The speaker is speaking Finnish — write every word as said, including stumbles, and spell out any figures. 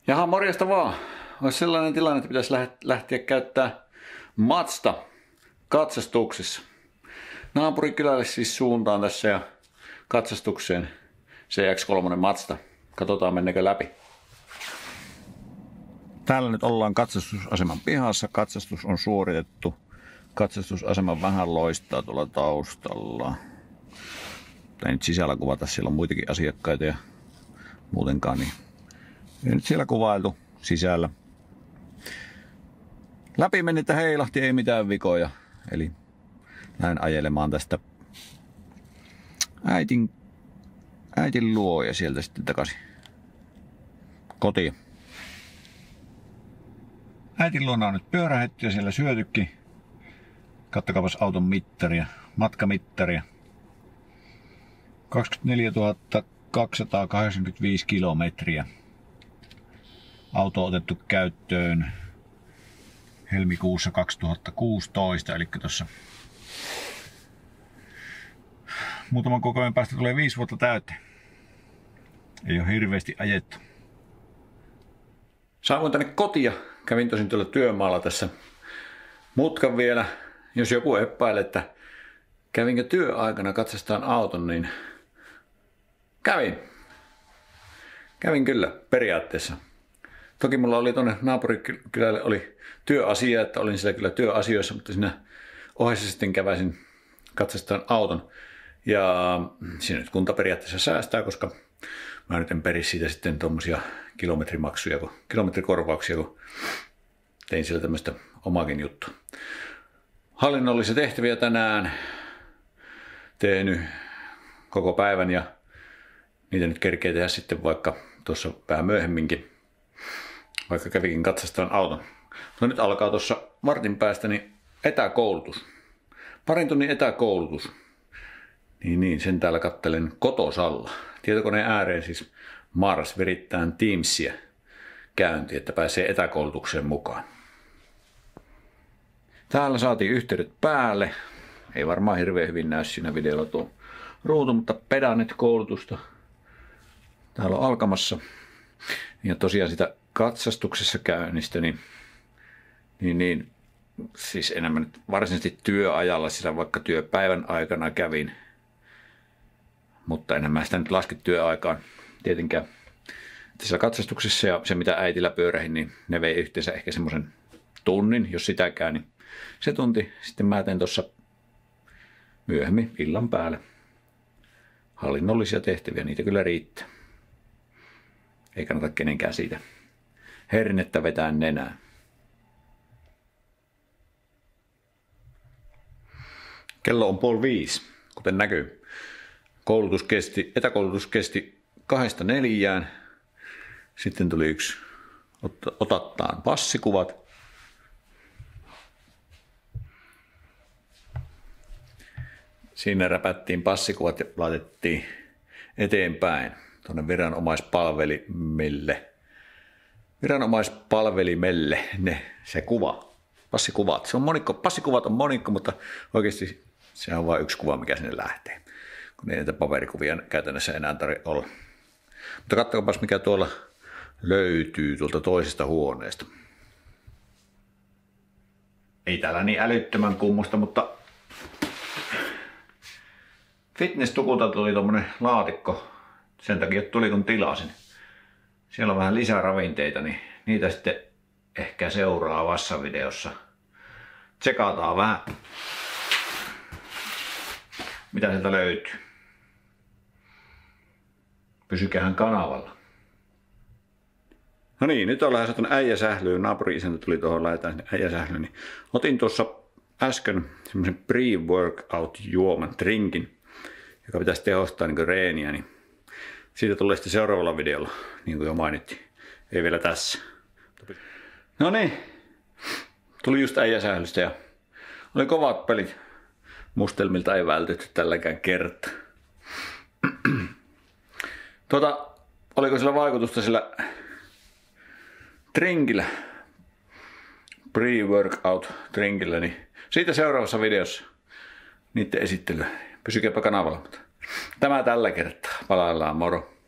Jaha, morjesta vaan. Olisi sellainen tilanne, että pitäisi lähteä käyttää Mazda katsastuksessa. Naapurikylälle siis suuntaan tässä ja katsastukseen C X kolme Mazda. Katsotaan mennäkö läpi. Täällä nyt ollaan katsastusaseman pihassa. Katsastus on suoritettu. Katsastusasema vähän loistaa tuolla taustalla. Ei nyt sisällä kuvata, siellä on muitakin asiakkaita ja muutenkaan. Niin. Ei nyt siellä kuvailtu sisällä. Läpi meni, että heilahti, ei mitään vikoja. Eli lähden ajelemaan tästä äitin, äitin luo ja sieltä sitten takaisin kotiin. Äitin luona on nyt pyörähetty ja siellä syötykin. Kattokaapas auton mittaria, matkamittaria. kaksikymmentäneljätuhatta kaksisataakahdeksankymmentäviisi kilometriä. Auto on otettu käyttöön helmikuussa kaksituhattakuusitoista, eli tuossa muutaman kokoinen päästä tulee viisi vuotta täyteen. Ei ole hirveästi ajettu. Saavuin tänne kotiin, kävin tosin tuolla työmaalla tässä mutkan vielä. Jos joku epäilee, että kävinkö työaikana katsastaan auton, niin kävin. Kävin kyllä, periaatteessa. Toki mulla oli tuonne naapurikylälle oli työasia, että olin siellä kyllä työasioissa, mutta siinä ohessa sitten käväisin katsastaan auton. Ja siinä nyt kunta periaatteessa säästää, koska mä nyt en peri siitä sitten tuommoisia kilometrimaksuja, kun, kilometrikorvauksia, kun tein siellä tämmöistä omaakin juttua. Hallinnollisia tehtäviä tänään tehnyt koko päivän ja niitä nyt kerkee tehdä sitten vaikka tuossa vähän myöhemminkin, vaikka kävikin katsastaan auton. Mutta nyt alkaa tuossa vartin päästä niin etäkoulutus. Parin tunnin etäkoulutus. Niin, niin, sen täällä kattelen kotosalla. Tietokoneen ääreen siis Mars virittään Teamsia käyntiin, että pääsee etäkoulutukseen mukaan. Täällä saatiin yhteydet päälle. Ei varmaan hirveän hyvin näy siinä videolla tuo ruutu, mutta pedannet koulutusta täällä on alkamassa. Ja tosiaan sitä katsastuksessa käynnistä, niin, niin, niin siis enemmän nyt varsinaisesti työajalla, sillä vaikka työpäivän aikana kävin. Mutta enemmän sitä nyt laske työaikaan tietenkään. Tässä katsastuksessa ja se mitä äitillä pyörähin, niin ne vei yhteensä ehkä semmoisen tunnin, jos sitäkään. Niin se tunti sitten mä teen tuossa myöhemmin illan päälle. Hallinnollisia tehtäviä, niitä kyllä riittää. Ei kannata kenenkään siitä hernettä vetää nenään. Kello on puoli viisi, kuten näkyy. Koulutus kesti, etäkoulutus kesti kahdesta neljään. Sitten tuli yksi otattaan passikuvat. Siinä räpättiin passikuvat ja laitettiin eteenpäin tuonne viranomaispalvelimelle. Viranomaispalvelimelle ne, se kuva, passikuvat. Se on monikko, passikuvat on monikko, mutta oikeasti se on vain yksi kuva, mikä sinne lähtee. Kun ei näitä paperikuvia käytännössä enää tarvitse olla. Mutta katsokapas mikä tuolla löytyy tuolta toisesta huoneesta. Ei täällä niin älyttömän kummusta, mutta Fitness-tukulta tuli tommonen laatikko. Sen takia tuli kun tilasin. Siellä on vähän lisää ravinteita, niin niitä sitten ehkä seuraavassa videossa tsekataan vähän, mitä sieltä löytyy. Pysykähän kanavalla. No niin, nyt on lähdössä tuonne äijäsählyyn. Naapuri-isäntä tuli tuohon, lähdetään sinne äijäsählyyn. Niin otin tuossa äsken semmoisen pre-workout juoman drinkin, joka pitäisi tehostaa niin kuin reeniä. Niin siitä tulee sitten seuraavalla videolla, niin kuin jo mainittiin. Ei vielä tässä. No niin, tuli just äijäsählystä ja oli kovat pelit. Mustelmilta ei vältytty tälläkään kertaa. Tuota, oliko sillä vaikutusta sillä drinkillä, pre-workout drinkillä, niin siitä seuraavassa videossa niiden esittelyä. Pysykääpä kanavalla. Tämä tällä kertaa. Palaillaan, moro.